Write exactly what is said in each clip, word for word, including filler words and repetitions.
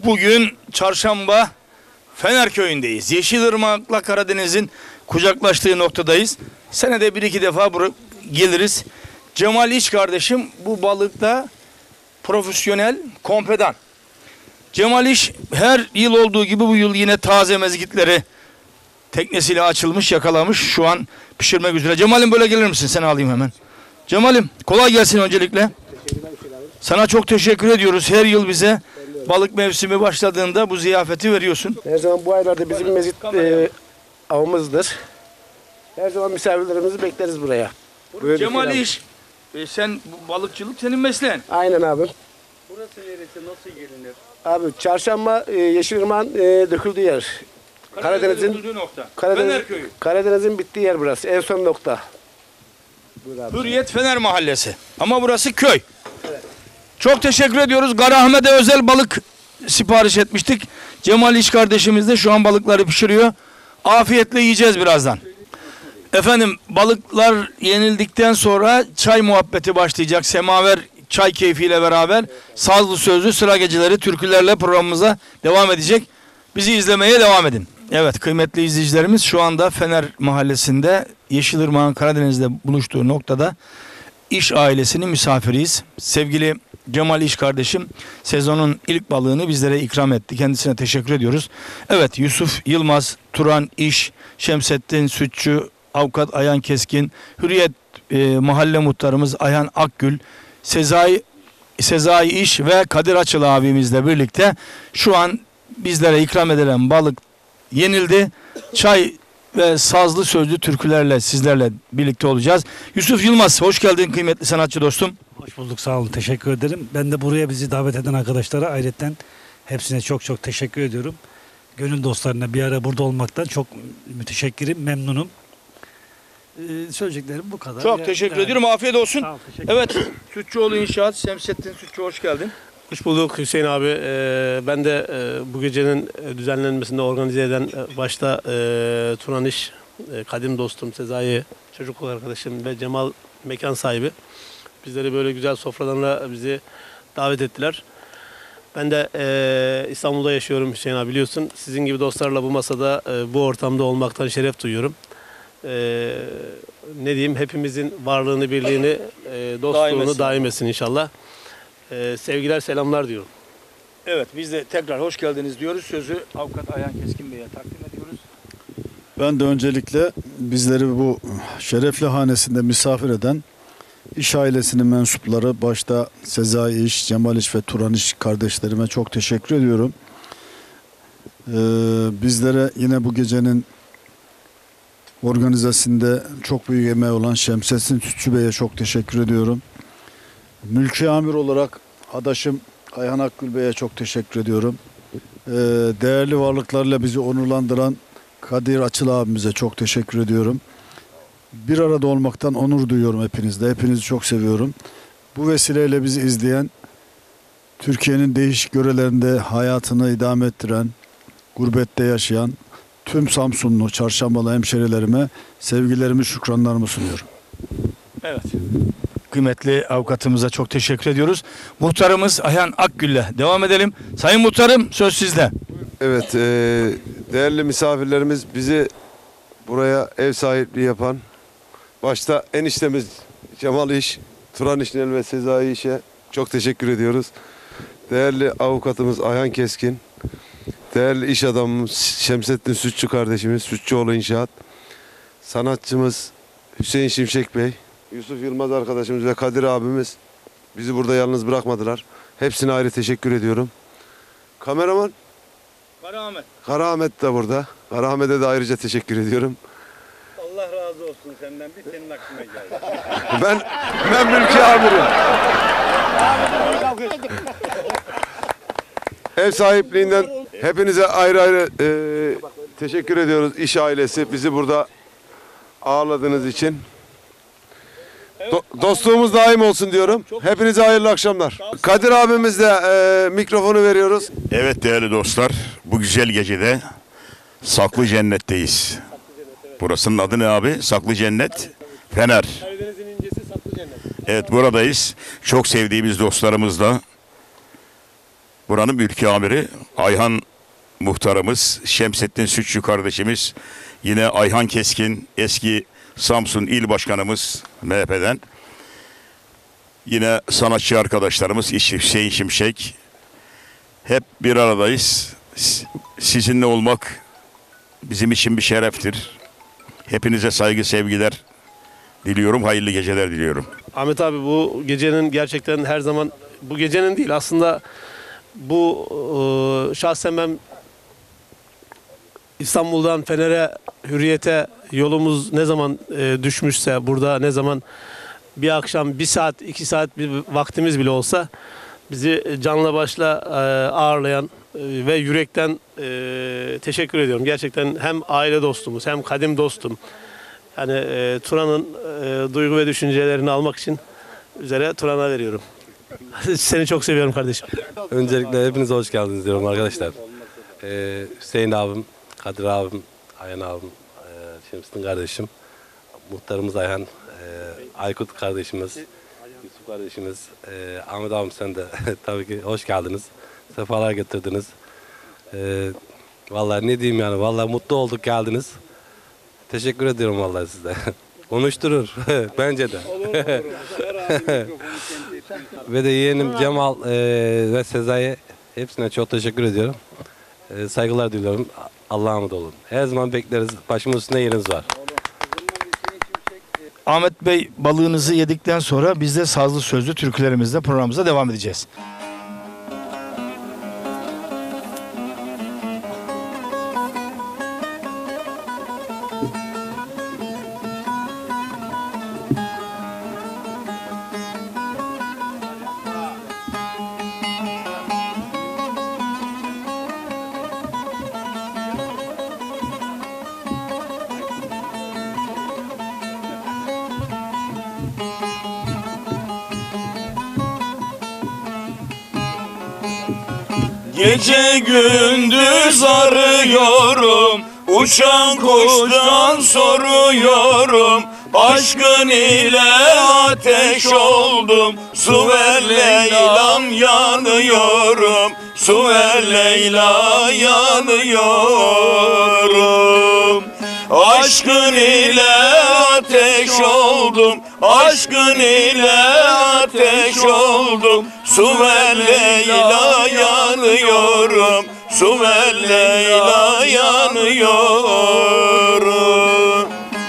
Bugün çarşamba Fener Köyü'ndeyiz. Yeşilırmak'la Karadeniz'in kucaklaştığı noktadayız. Senede bir iki defa buraya geliriz. Cemal İş kardeşim bu balıkta profesyonel kompedan. Cemal İş her yıl olduğu gibi bu yıl yine taze mezgitleri teknesiyle açılmış, yakalamış. Şu an pişirmek üzere. Cemal'im böyle gelir misin? Seni alayım hemen. Cemal'im kolay gelsin öncelikle. Sana çok teşekkür ediyoruz. Her yıl bize balık mevsimi başladığında bu ziyafeti veriyorsun. Her zaman bu aylarda bizim mezgit e, avımızdır. Her zaman misafirlerimizi bekleriz buraya. Böyle Cemal İş, e, sen bu balıkçılık senin mesleğin. Aynen abi. Burası neresi, nasıl gelinir? Abi çarşamba e, Yeşilırmak'ın e, döküldüğü yer. Karadeniz'in nokta. Karadeniz, Fener Köyü. Karadeniz'in bittiği yer burası. En son nokta. Hürriyet Fener Mahallesi. Ama burası köy. Evet. Çok teşekkür ediyoruz. Karaahmet'e özel balık sipariş etmiştik. Cemal İş kardeşimiz de şu an balıkları pişiriyor. Afiyetle yiyeceğiz birazdan. Efendim balıklar yenildikten sonra çay muhabbeti başlayacak. Semaver çay keyfiyle beraber sazlı sözlü sıra geceleri türkülerle programımıza devam edecek. Bizi izlemeye devam edin. Evet kıymetli izleyicilerimiz şu anda Fener Mahallesi'nde Yeşilırmak'ın Karadeniz'de buluştuğu noktada İş ailesinin misafiriyiz. Sevgili Cemal İş kardeşim sezonun ilk balığını bizlere ikram etti. Kendisine teşekkür ediyoruz. Evet Yusuf Yılmaz, Turan İş, Şemsettin Sütçü, Avukat Ayhan Keskin, Hürriyet e, mahalle muhtarımız Ayhan Akgül, Sezai, Sezai İş ve Kadir Açıl abimizle birlikte şu an bizlere ikram edilen balık yenildi. Çay ve sazlı sözlü türkülerle sizlerle birlikte olacağız. Yusuf Yılmaz hoş geldin kıymetli sanatçı dostum. Hoş bulduk, sağ olun, teşekkür ederim. Ben de buraya bizi davet eden arkadaşlara ayrıca hepsine çok çok teşekkür ediyorum. Gönül dostlarına bir ara burada olmaktan çok müteşekkirim, memnunum. Ee, söyleyeceklerim bu kadar. Çok ya, teşekkür yani, ediyorum. Afiyet olsun. Sağ ol, teşekkür Evet Sütçüoğlu İnşaat, Şemsettin Sütçü hoş geldin. Hoş bulduk Hüseyin abi. Ee, ben de e, bu gecenin düzenlenmesinde organize eden e, başta e, Turan İş, e, kadim dostum Sezai, çocukluk arkadaşım ve Cemal mekan sahibi. Bizleri böyle güzel sofralarına bizi davet ettiler. Ben de e, İstanbul'da yaşıyorum Hüseyin abi biliyorsun. Sizin gibi dostlarla bu masada e, bu ortamda olmaktan şeref duyuyorum. E, ne diyeyim hepimizin varlığını, birliğini, e, dostluğunu daim etsin, daim etsin inşallah. Ee, sevgiler, selamlar diyorum. Evet, biz de tekrar hoş geldiniz diyoruz. Sözü Avukat Ayhan Keskin Bey'e takdim ediyoruz. Ben de öncelikle bizleri bu şerefli hanesinde misafir eden İş ailesinin mensupları, başta Sezai İş, Cemal İş ve Turan İş kardeşlerime çok teşekkür ediyorum. Ee, bizlere yine bu gecenin organizasyonunda çok büyük emeği olan Şemsettin Sütçü Bey'e çok teşekkür ediyorum. Mülki amir olarak adaşım Ayhan Akgül Bey'e çok teşekkür ediyorum. Ee, değerli varlıklarla bizi onurlandıran Kadir Açıl abimize çok teşekkür ediyorum. Bir arada olmaktan onur duyuyorum hepinizle. Hepinizi çok seviyorum. Bu vesileyle bizi izleyen, Türkiye'nin değişik yörelerinde hayatını idame ettiren, gurbette yaşayan tüm Samsunlu, Çarşambalı hemşerilerime sevgilerimi, şükranlarımı sunuyorum. Evet. Kıymetli avukatımıza çok teşekkür ediyoruz. Muhtarımız Ayhan Akgül'le devam edelim. Sayın Muhtarım söz sizde. Evet, e, değerli misafirlerimiz bizi buraya ev sahipliği yapan, başta eniştemiz Cemal İş, Turan İşnel ve Sezai İş'e çok teşekkür ediyoruz. Değerli avukatımız Ayhan Keskin, değerli iş adamımız Şemsettin Sütçü kardeşimiz, Sütçüoğlu İnşaat, sanatçımız Hüseyin Şimşek Bey, Yusuf Yılmaz arkadaşımız ve Kadir abimiz bizi burada yalnız bırakmadılar. Hepsine ayrı teşekkür ediyorum. Kameraman Karaahmet. Karaahmet de burada. Karaahmet'e de ayrıca teşekkür ediyorum. Allah razı olsun senden, bir senin aklına geldi. Ben ben mülki amirim. Ev sahipliğinden hepinize ayrı ayrı e, teşekkür ediyoruz iş ailesi. Bizi burada ağırladığınız için. Do dostluğumuz daim olsun diyorum. Hepinize hayırlı akşamlar. Kadir abimiz de e, mikrofonu veriyoruz. Evet değerli dostlar, bu güzel gecede Saklı Cennet'teyiz. Burasının adı ne abi? Saklı Cennet Fener. Karadeniz'in incesi Saklı Cennet. Evet buradayız. Çok sevdiğimiz dostlarımızla buranın mülki amiri Ayhan muhtarımız, Şemsettin Sütçü kardeşimiz, yine Ayhan Keskin, eski Samsun İl Başkanımız M H P'den. Yine sanatçı arkadaşlarımız İş- Hüseyin Şimşek. Hep bir aradayız. S- Sizinle olmak bizim için bir şereftir. Hepinize saygı, sevgiler diliyorum. Hayırlı geceler diliyorum. Ahmet abi, bu gecenin gerçekten her zaman, bu gecenin değil aslında, bu e, şahsen ben İstanbul'dan Fener'e, Hürriyet'e yolumuz ne zaman e, düşmüşse, burada ne zaman bir akşam bir saat iki saat bir vaktimiz bile olsa bizi canla başla e, ağırlayan e, ve yürekten e, teşekkür ediyorum. Gerçekten hem aile dostumuz hem kadim dostum. Yani e, Turan'ın e, duygu ve düşüncelerini almak için üzere Turan'a veriyorum. Seni çok seviyorum kardeşim. Öncelikle hepinize hoş geldiniz diyorum arkadaşlar. Ee, Hüseyin abim, Kadir abim, Ayhan abim, e, Şemsettin kardeşim, muhtarımız Ayhan, e, Aykut kardeşimiz, Yusuf kardeşimiz, e, Ahmet abim, sen de tabii ki hoş geldiniz. Sefalar getirdiniz. E, vallahi ne diyeyim yani, vallahi mutlu olduk geldiniz. Teşekkür ediyorum vallahi size. Konuşturur bence de. Ve de yeğenim Cemal e, ve Sezai'ye hepsine çok teşekkür ediyorum. E, saygılar diliyorum. Allah'a emanet olun. Her zaman bekleriz. Başımın üstünde yeriniz var. Ahmet Bey, balığınızı yedikten sonra biz de sazlı sözlü türkülerimizle programımıza devam edeceğiz. Gece gündüz arıyorum, uçan kuştan soruyorum. Aşkın ile ateş oldum, su ver Leyla'm yanıyorum. Su ver Leyla yanıyorum. Aşkın ile ateş oldum, aşkın ile ateş oldum. Su ver Leyla yanıyorum, su ver Leyla yanıyorum.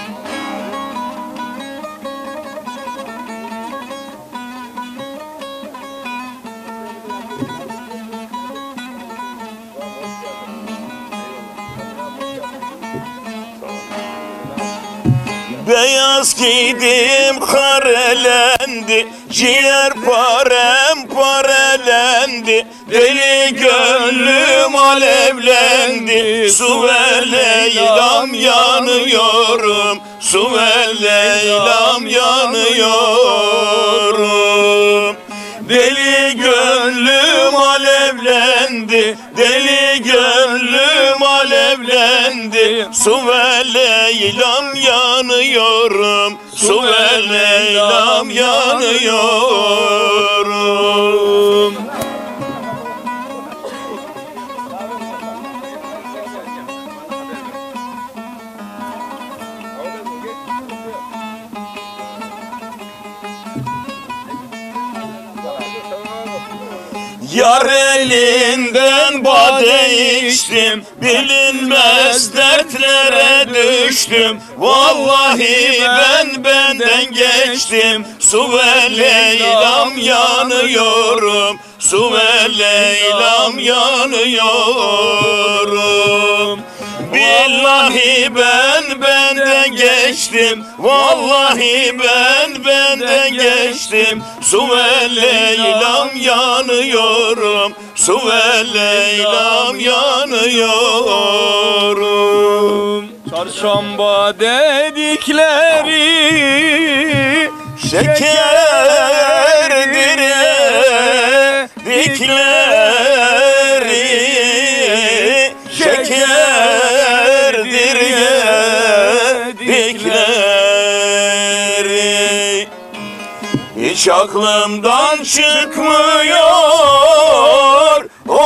Beyaz giydim karelendi, ciğer parem parelendi. Deli gönlüm alevlendi, su ver Leyla'm yanıyorum. Su ver Leyla'm yanıyorum. Deli gönlüm alevlendi, deli gönlüm alevlendi. Su ver Leyla'm yanıyorum, su ver Leyla'm yanıyorum. Yar elinden bade içtim, bilinmez dertlere düştüm. Vallahi ben benden geçtim, su ver Leyla'm yanıyorum. Su ver Leyla'm yanıyorum. Billahi ben benden geçtim, vallahi ben benden geçtim. Su ver Leyla'm yanıyorum, su ver Leyla'm yanıyorum. Çarşamba dedikleri şekerdir dedikleri şekerdir dedikleri. Hiç aklımdan çıkmıyor o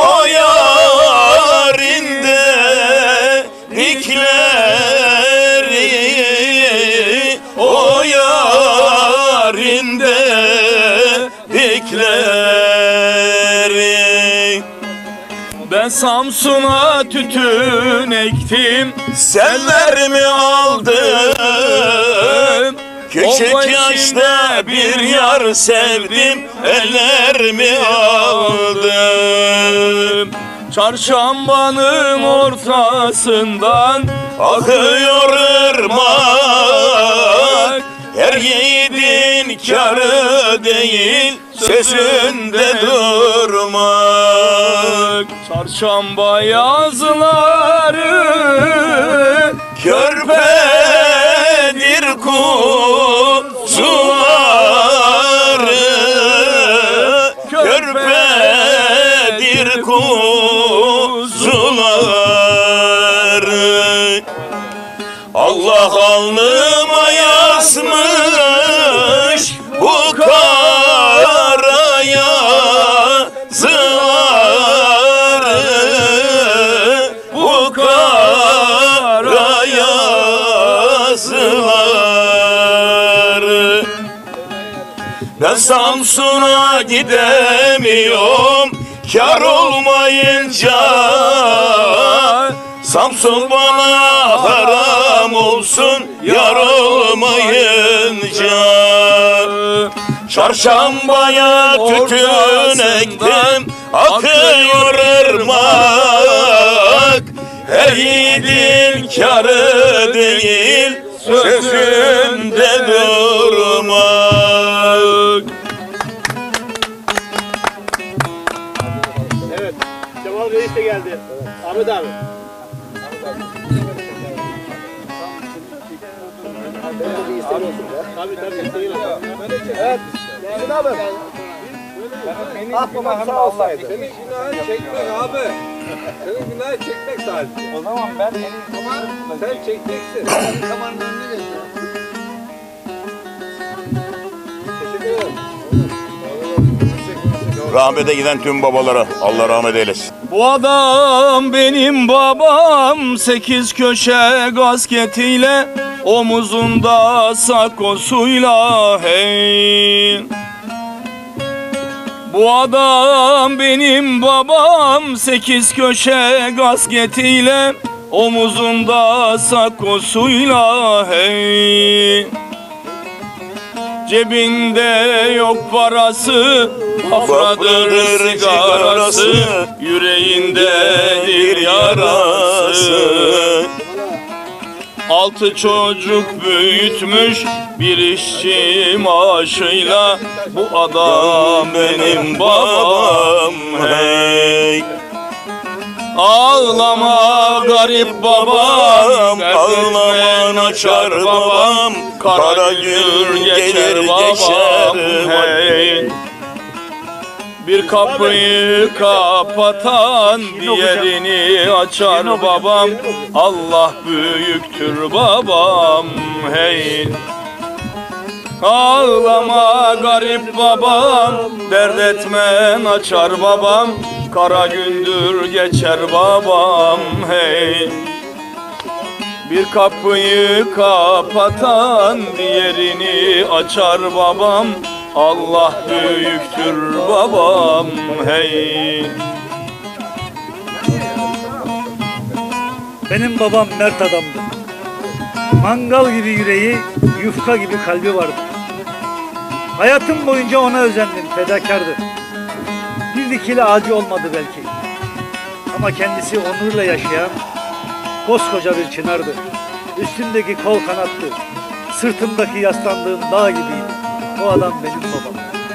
Ben Samsun'a tütün ektim, sellerimi aldım. Küçük yaşta bir yar sevdim, ellerimi aldım. Çarşambanın ortasından akıyor ırmak. Her yiğidin kârı değil, sözünde durmak. Çarşamba yazıları körpedir kuzuları, körpedir kuzuları. Allah alnıma yazmış bu kara yazıları, bu kara yazıları. Ben Samsun'a gidemiyorum kar olmayınca. Samsun bana haram olsun yar olmayınca. Çarşambaya tütün ektim, akıyor ırmak. Her yiğidin kârı değil, sözünde durmak. Evet, Cemal Reis de geldi. Ahmet abi. Tabii tabii. Evet. Hüseyin abi. Ah babam sağ olsaydı. Senin günahı çekmek abi. Senin günahı çekmek sadece. O zaman ben senin sen çekeceksin. Kameranın önüne geç. Teşekkür ederim. Rahmete giden tüm babalara Allah rahmet eylesin. Bu adam benim babam, sekiz köşe gasketiyle, omuzunda sakosuyla hey. Bu adam benim babam, sekiz köşe gasketiyle, omuzunda sakosuyla hey. Cebinde yok parası, afradır sigarası, yüreğindedir yarası. Altı çocuk büyütmüş bir işçi maaşıyla, bu adam benim babam hey. Ağlama garip babam, ağlaman açar babam, kara gün gelir babam hey. Bir kapıyı kapatan diğerini açar babam, Allah büyüktür babam hey. Ağlama garip babam, dert etmen açar babam, kara gündür geçer babam hey. Bir kapıyı kapatan diğerini açar babam, Allah büyüktür babam hey. Benim babam mert adamdı. Mangal gibi yüreği, yufka gibi kalbi vardı. Hayatım boyunca ona özendim, fedakardı. Bir dikili ağacı olmadı belki. Ama kendisi onurla yaşayan koskoca bir çınardı. Üstümdeki kol kanattı. Sırtımdaki yaslandığım dağ gibiydi. O adam benim babam.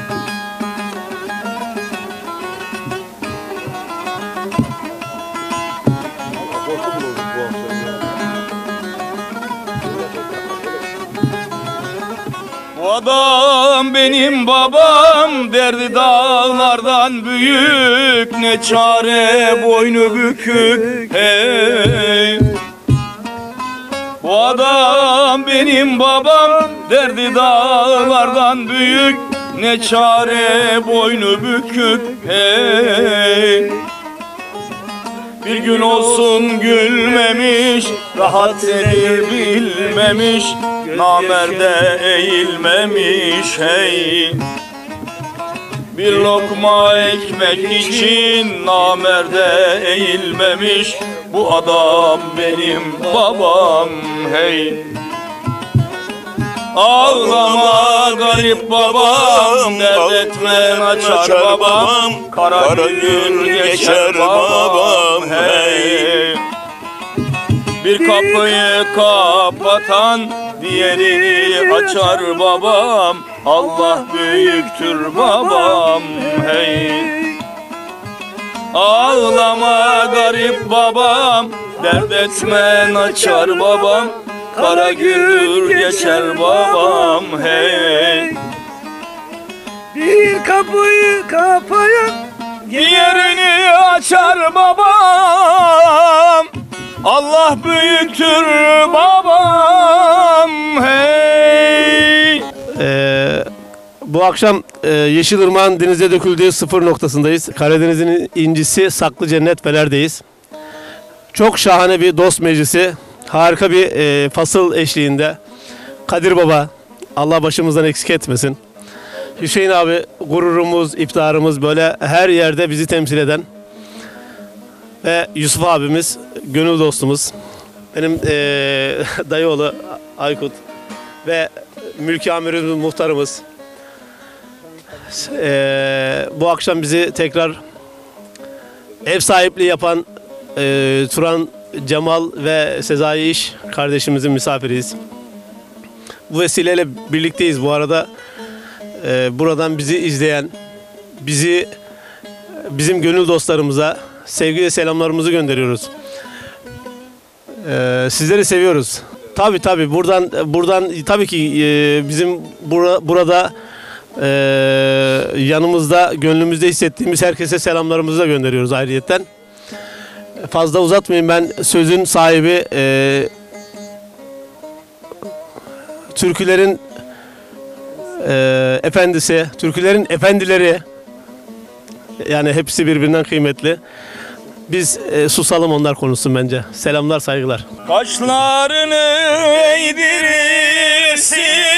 Bu adam benim babam, derdi dağlardan büyük, ne çare boynu bükük hey. Bu adam benim babam, derdi dağlardan büyük, ne çare boynu bükük hey. Bir gün olsun gülmemiş, rahat edebilmemiş, namerde eğilmemiş hey. Bir lokma ekmek için namerde eğilmemiş. Bu adam benim babam hey. Ağlama garip babam, dert etme açar babam, kara gün geçer babam hey. Bir kapıyı kapatan diğerini açar babam, Allah büyüktür babam hey. Ağlama garip babam, dert etme açar babam, kara gündür geçer babam hey. Bir kapıyı kapayan Diğerini açar babam, Allah büyüktür babam hey. Ee, bu akşam e, Yeşilırmak'ın denize döküldüğü sıfır noktasındayız. Karadeniz'in incisi Saklı Cennet Feler'deyiz. Çok şahane bir dost meclisi. Harika bir e, fasıl eşliğinde. Kadir Baba, Allah başımızdan eksik etmesin. Hüseyin abi, gururumuz, iftiharımız, böyle her yerde bizi temsil eden. Ve Yusuf abimiz, gönül dostumuz. Benim e, dayıoğlu Aykut ve mülki amirimiz, muhtarımız. E, bu akşam bizi tekrar ev sahipliği yapan e, Turan, Cemal ve Sezai İş kardeşimizin misafiriyiz. Bu vesileyle birlikteyiz bu arada. Ee, buradan bizi izleyen, bizi bizim gönül dostlarımıza sevgi ve selamlarımızı gönderiyoruz. Ee, sizleri seviyoruz. Tabii tabii buradan buradan tabii ki e, bizim bura, burada e, yanımızda, gönlümüzde hissettiğimiz herkese selamlarımızı da gönderiyoruz ayrıyetten. Fazla uzatmayayım, ben sözün sahibi e, türkülerin e, efendisi, türkülerin efendileri, yani hepsi birbirinden kıymetli. Biz e, susalım, onlar konuşsun bence. Selamlar, saygılar. Kaşlarını eğdirirsin,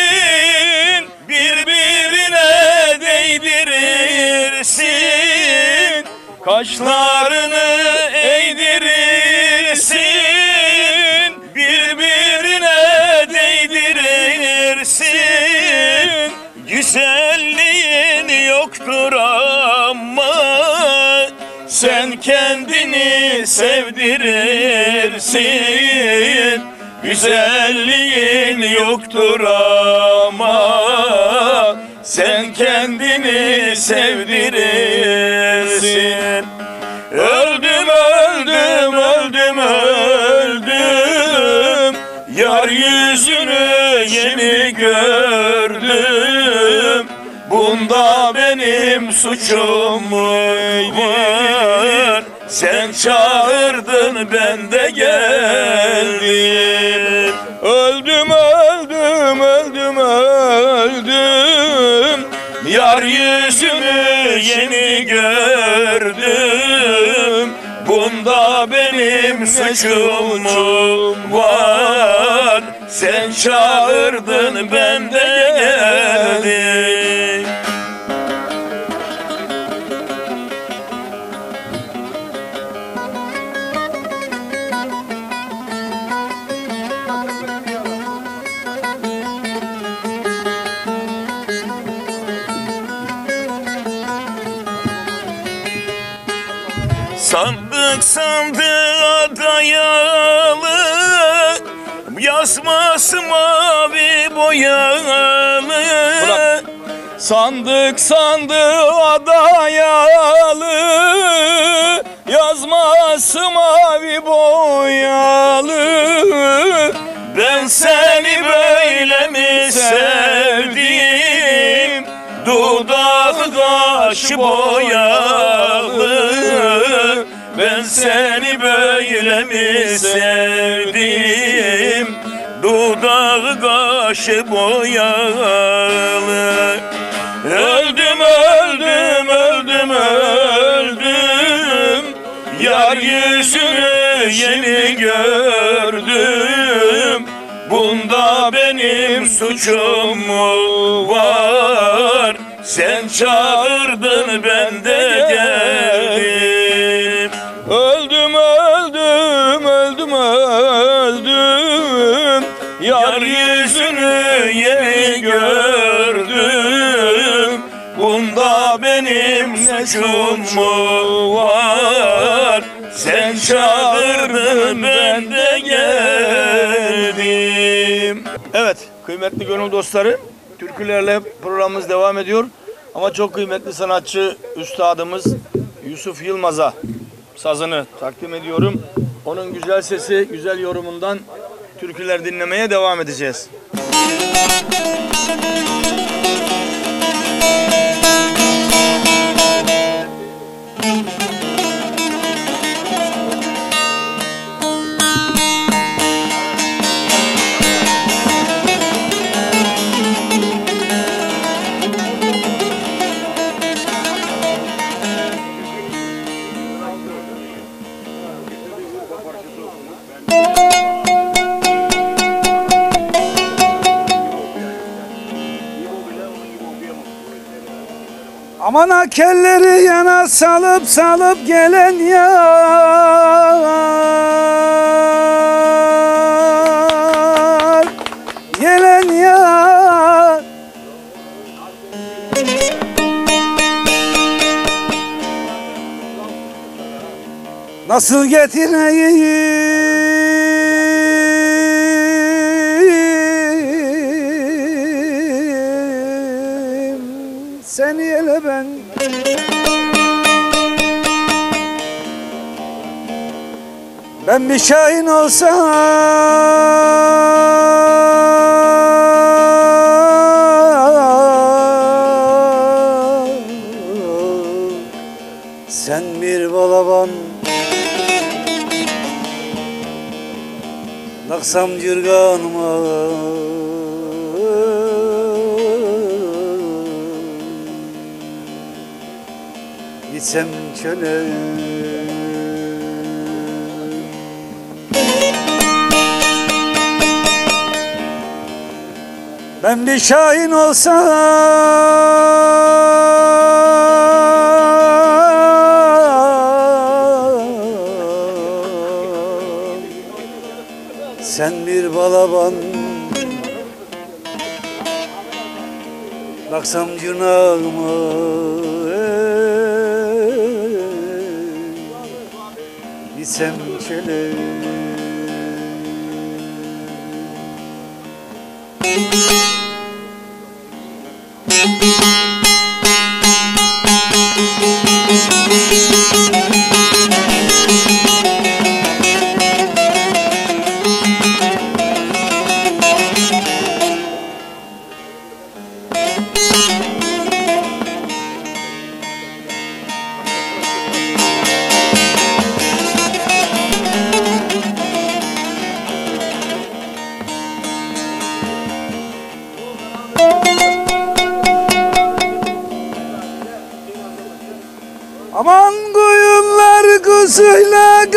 birbirine değdirirsin. Kaşlarını eğdirirsin, birbirine değdirirsin. Güzelliğin yoktur ama sen kendini sevdirirsin. Güzelliğin yoktur ama sen kendini sevdirirsin. Öldüm, öldüm, öldüm, öldüm. Yar yüzünü yeni gördüm. Bunda benim suçum var. Sen çağırdın, ben de geldim. Öldüm, öldüm, öldüm, öldüm. Yar yüzünü yeni gördüm. Bunda benim suçum var. Sen çağırdın, ben de geldim. Sandık sandığa dayalı, yazması mavi boyalı. Bırak. Sandık sandığa dayalı, yazması mavi boyalı. Ben seni böyle mi sevdim? Dudağı kaşı boyalı. Ben seni böyle mi sevdim? Dudağı kaşı boyalı. Öldüm, öldüm, öldüm, öldüm. Yar yüzünü yeni gördüm. Bunda benim suçum var. Sen çağırdın ben de geldim. Öldüm öldüm öldüm öldüm. Yar yüzünü yeni gördüm. Bunda benim ne suçum mu var? Sen çağırdın ben de geldim. Evet kıymetli gönül dostları, türkülerle programımız devam ediyor. Ama çok kıymetli sanatçı üstadımız Yusuf Yılmaz'a sazını takdim ediyorum. Onun güzel sesi, güzel yorumundan türküler dinlemeye devam edeceğiz. Aman akelleri yana salıp salıp gelen yar, gelen yar. Nasıl getireyim seni ele ben? Ben bir şahin olsam, sen bir balaban, naksam cırganıma. Gitsem çöle, ben bir şahin olsam, sen bir balaban, naksam cırnağıma. Gitsem çöle, aman koyunlar kuzuyla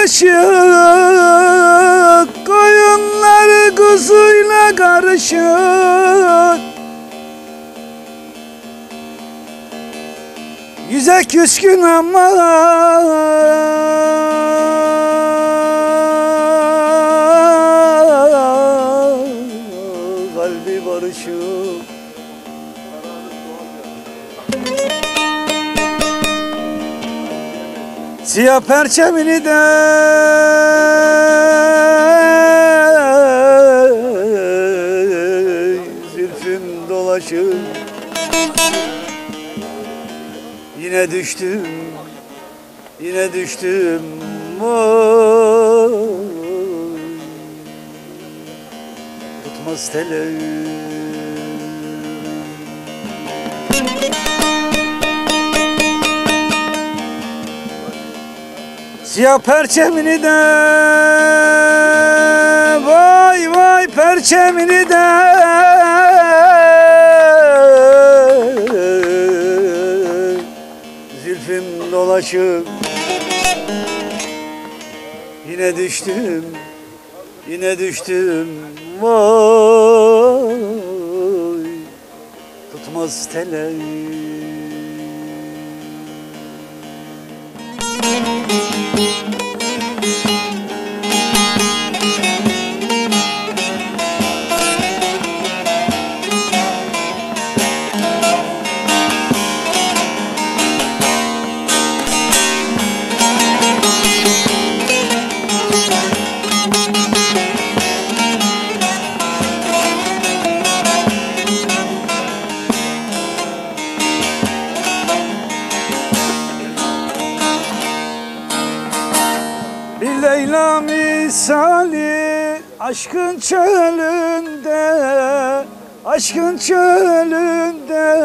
karışık, koyunlar kuzuyla karışık. Yüze küskün ama kalbi barışık. Siyah perçemini de zülfüm dolaşır. Yine düştüm, yine düştüm. Oy, tutmaz tele. Siyah perçemini de, vay vay perçemini de zülfüm dolaşıp. Yine düştüm, yine düştüm. Vay, tutmaz sarmaz tele. Bir Leyla misali aşkın çölünde, aşkın çölünde,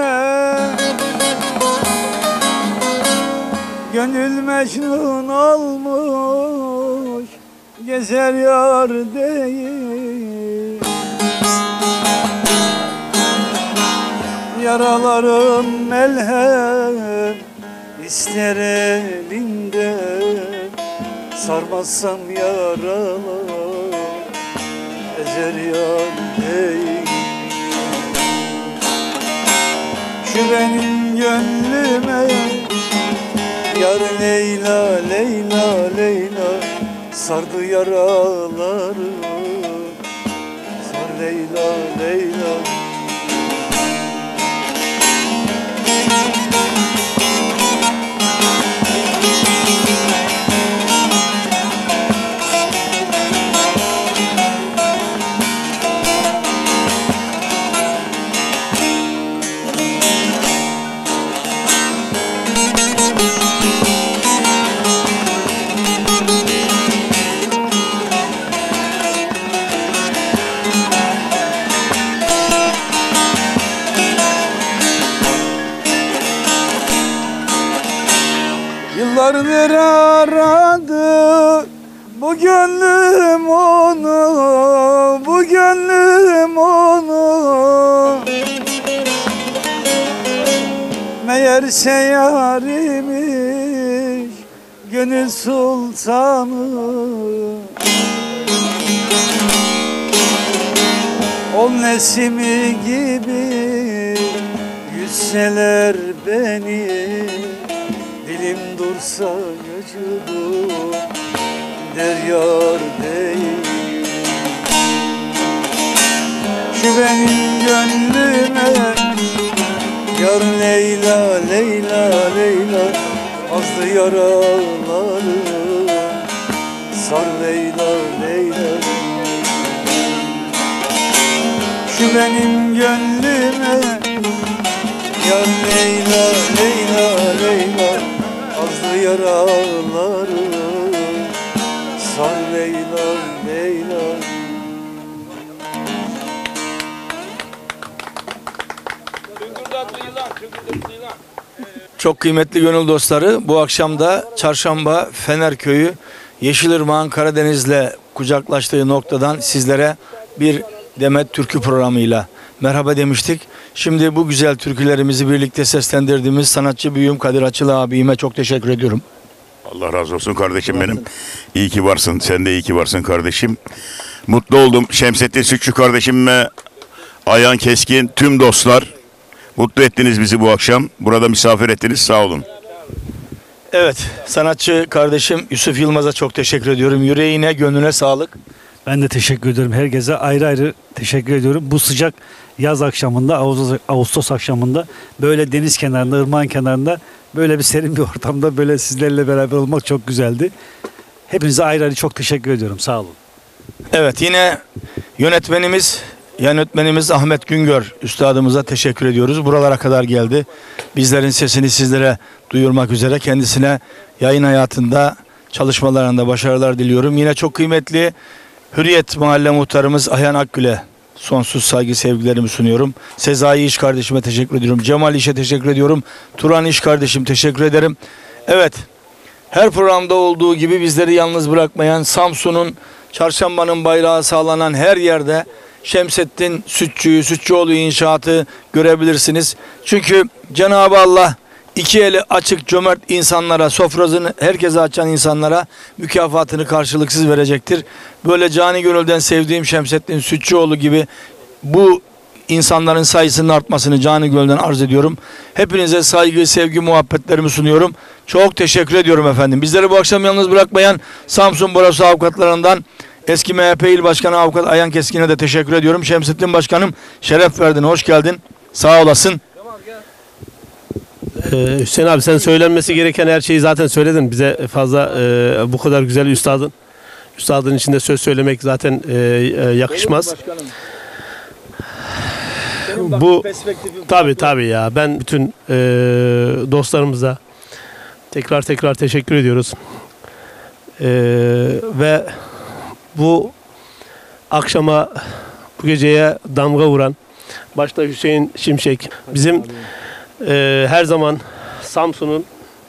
gönül mecnun olmuş, gezer yar değil. Yaralarım melhem ister elinde, sarmazsam yaralar ezer yar değil. Şu benim gönlüme yar Leyla, Leyla, Leyla sardı yaraları, sar Leyla, Leyla. Yıllardır aradı bu gönlüm onu, bu gönlüm onu. Meğerse yarimiş gönül sultanı. Ol nesimi gibi yüzseler beni, dilim dursa vücudum deryar değil. Şu benim gönlüme yar Leyla, Leyla, Leyla azdı yaraları, sar Leyla, Leyla. Şu benim gönlüme yar Leyla, Leyla, Leyla azdı yaraları, sar Leyla, Leyla. Çok kıymetli gönül dostları, bu akşam da Çarşamba Fener Köyü Yeşilırmak'ın Karadeniz'le kucaklaştığı noktadan sizlere bir demet türkü programıyla merhaba demiştik. Şimdi bu güzel türkülerimizi birlikte seslendirdiğimiz sanatçı büyüğüm Kadir Açılı abime çok teşekkür ediyorum. Allah razı olsun kardeşim benim. İyi ki varsın. Sen de iyi ki varsın kardeşim. Mutlu oldum. Şemsettin Sütçü kardeşim ve Ayhan Keskin, tüm dostlar. Mutlu ettiniz bizi bu akşam. Burada misafir ettiniz. Sağ olun. Evet, sanatçı kardeşim Yusuf Yılmaz'a çok teşekkür ediyorum. Yüreğine, gönlüne sağlık. Ben de teşekkür ediyorum. Herkese ayrı ayrı teşekkür ediyorum. Bu sıcak yaz akşamında, Ağustos, Ağustos akşamında böyle deniz kenarında, ırmağın kenarında böyle bir serin bir ortamda böyle sizlerle beraber olmak çok güzeldi. Hepinize ayrı ayrı çok teşekkür ediyorum. Sağ olun. Evet, yine yönetmenimiz, yönetmenimiz Ahmet Güngör üstadımıza teşekkür ediyoruz. Buralara kadar geldi. Bizlerin sesini sizlere duyurmak üzere kendisine yayın hayatında, çalışmalarında başarılar diliyorum. Yine çok kıymetli Hürriyet Mahalle Muhtarımız Ayhan Akgül'e sonsuz saygı sevgilerimi sunuyorum. Sezai İş kardeşime teşekkür ediyorum. Cemal İş'e teşekkür ediyorum. Turan İş kardeşim teşekkür ederim. Evet, her programda olduğu gibi bizleri yalnız bırakmayan, Samsun'un, Çarşamba'nın bayrağı sağlanan her yerde Şemsettin Sütçü'yü, Sütçüoğlu İnşaatı görebilirsiniz. Çünkü Cenab-ı Allah iki eli açık cömert insanlara, sofrasını herkese açan insanlara mükafatını karşılıksız verecektir. Böyle cani gönülden sevdiğim Şemsettin Sütçüoğlu gibi bu insanların sayısının artmasını canı gönülden arz ediyorum. Hepinize saygı, sevgi, muhabbetlerimi sunuyorum. Çok teşekkür ediyorum efendim. Bizleri bu akşam yalnız bırakmayan Samsun Barosu avukatlarından eski M H P İl Başkanı Avukat Ayhan Keskin'e de teşekkür ediyorum. Şemsettin Başkanım, şeref verdin, hoş geldin. Sağ olasın. Ee, Hüseyin abi, sen söylenmesi gereken her şeyi zaten söyledin. Bize fazla e, bu kadar güzel üstadın. Üstadın içinde söz söylemek zaten e, e, yakışmaz. Bu tabii tabii ya. Ben bütün e, dostlarımıza tekrar tekrar teşekkür ediyoruz. E, ve bu akşama, bu geceye damga vuran başta Hüseyin Şimşek, bizim e, her zaman Samsun'un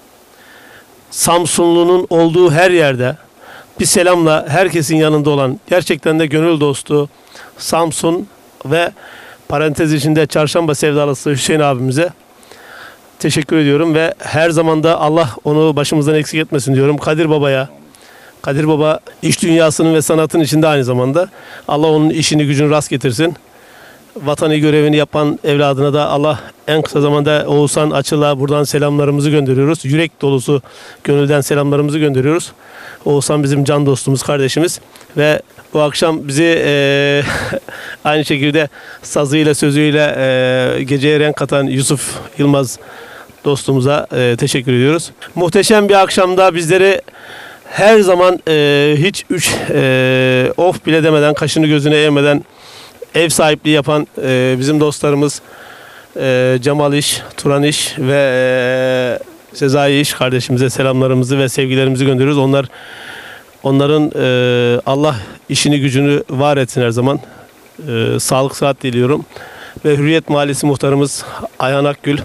Samsunlu'nun olduğu her yerde bir selamla herkesin yanında olan, gerçekten de gönül dostu Samsun ve parantez içinde Çarşamba sevdalısı Hüseyin abimize teşekkür ediyorum ve her zaman da Allah onu başımızdan eksik etmesin diyorum. Kadir Baba'ya, Kadir Baba iş dünyasının ve sanatın içinde aynı zamanda. Allah onun işini gücünü rast getirsin. Vatani görevini yapan evladına da Allah en kısa zamanda Oğuzhan Açıl'a buradan selamlarımızı gönderiyoruz. Yürek dolusu gönülden selamlarımızı gönderiyoruz. Oğuzhan bizim can dostumuz, kardeşimiz ve bu akşam bizi e, aynı şekilde sazıyla, sözüyle e, geceye renk katan Yusuf Yılmaz dostumuza e, teşekkür ediyoruz. Muhteşem bir akşamda bizleri her zaman e, hiç üç e, of bile demeden, kaşını gözüne eğmeden ev sahipliği yapan e, bizim dostlarımız e, Cemal İş, Turan İş ve e, Sezai İş kardeşimize selamlarımızı ve sevgilerimizi gönderiyoruz. Onlar onların e, Allah işini gücünü var etsin her zaman. E, sağlık sıhhat diliyorum. Ve Hürriyet Mahallesi muhtarımız Ayhan Akgül.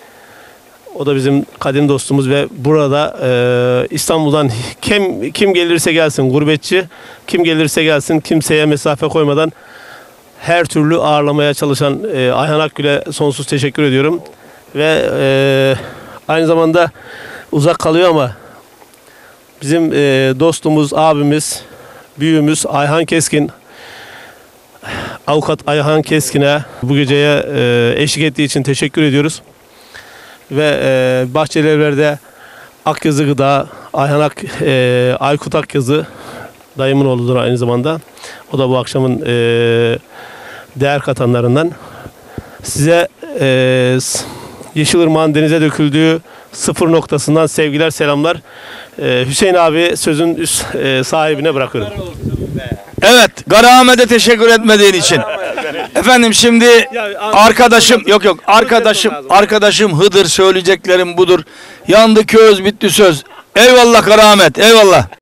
O da bizim kadim dostumuz ve burada e, İstanbul'dan kim kim gelirse gelsin, gurbetçi kim gelirse gelsin, kimseye mesafe koymadan her türlü ağırlamaya çalışan e, Ayhan Akgül'e sonsuz teşekkür ediyorum. Ve e, aynı zamanda uzak kalıyor ama bizim e, dostumuz, abimiz, büyüğümüz Ayhan Keskin, avukat Ayhan Keskin'e bu geceye e, eşlik ettiği için teşekkür ediyoruz. Ve e, Bahçelievler'de Akyazı Gıda, Ayhan Ak, e, Aykut Akyazı dayımın oğludur aynı zamanda. O da bu akşamın e, değer katanlarından. Size e, Yeşilırmak'ın denize döküldüğü sıfır noktasından sevgiler, selamlar. E, Hüseyin abi sözün üst e, sahibine bırakıyorum. Evet, Karaahmet'e teşekkür etmediğin için. Efendim şimdi arkadaşım, yok yok arkadaşım, arkadaşım Hıdır, söyleyeceklerim budur. Yandı köz, bitti söz. Eyvallah Karaahmet, eyvallah.